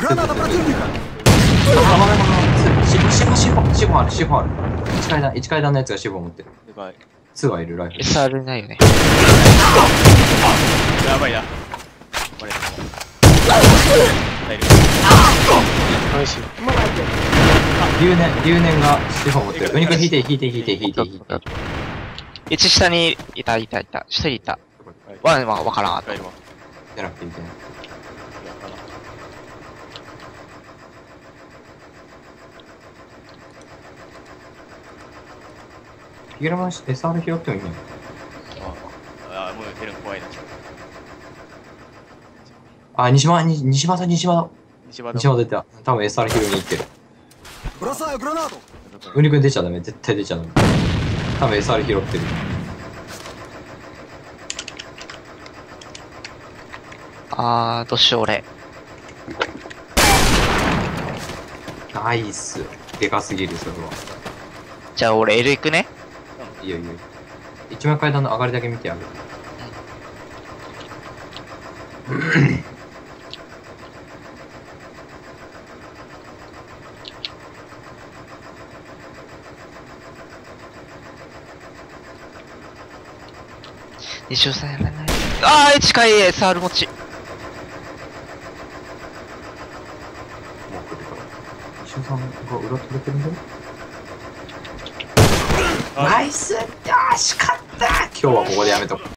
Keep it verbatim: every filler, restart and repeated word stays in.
Граната противника! あ、まだまだ、シフォン、シフォン、シフォン、シフォンある、シフォンある。いち階段、いち階段のやつがシフォン持ってる。 でかい。 ツーはいる、ライフル。 エスアール ないよね。 やばいな。これ。大丈ナイス。 留年、留年がシフォン持ってる。ウニ君引いて、引いて、引いて、引いて、引いて。 一下にいた、いた、いた。一人いた。ワンはわからんかった。 夫。 じゃなくていいじゃない。ヒゲラマン エスアール 拾ってもいいね。 ああ、もう出るの怖いな。 あ、西島、に西島さん、西島だ。 西場西島出た。多分 エスアール 拾いに行ってる。 Бросаю гранату! ウニ君出ちゃダメ。絶対出ちゃダメ。多分 エスアール 拾ってる。 あー、どうしよう俺。 ナイス。でかすぎる、それは。 じゃあ俺 L 行くね。 いいよいいよ。一枚階段の上がりだけ見てあげる。 西尾さんやらない。あー、近い エスアール 持ち。 もう来るから。西尾さんが裏取れてるんだよ。ナイス。よーし、勝った。今日はここでやめとこう。